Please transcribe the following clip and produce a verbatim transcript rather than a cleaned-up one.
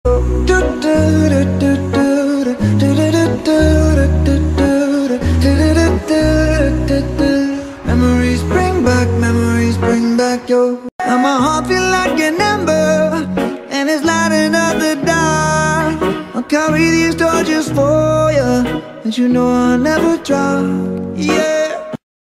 Memories bring back, memories bring back your. And my heart feel like an ember, and it's lighting up the dark. I'll carry these torches for you, and you know I'll never drop. Yeah.